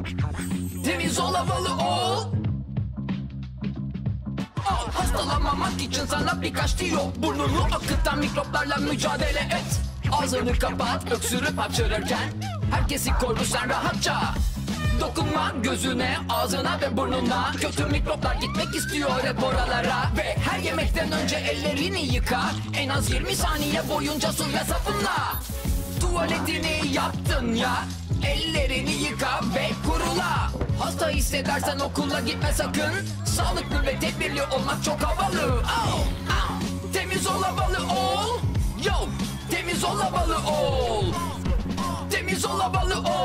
Temiz ol, havalı ol. Hastalanmamak için sana birkaç tiyo. Burnunu akıtan mikroplarla mücadele et. Ağzını kapat öksürüp hapşırırken. Herkesi koru sen rahatça. Dokunma gözüne, ağzına ve burnuna. Kötü mikroplar gitmek istiyor hep oralara. Ve her yemekten önce ellerini yıka. En az 20 saniye boyunca suyla sabunla. Tuvaletini yaptın ya, ellerini yıka ve kurula. Hasta hissedersen okula gitme sakın. Sağlıklı ve tedbirli olmak çok havalı. Temiz ol, havalı ol. Yo, temiz ol, havalı ol. Temiz ol, havalı ol.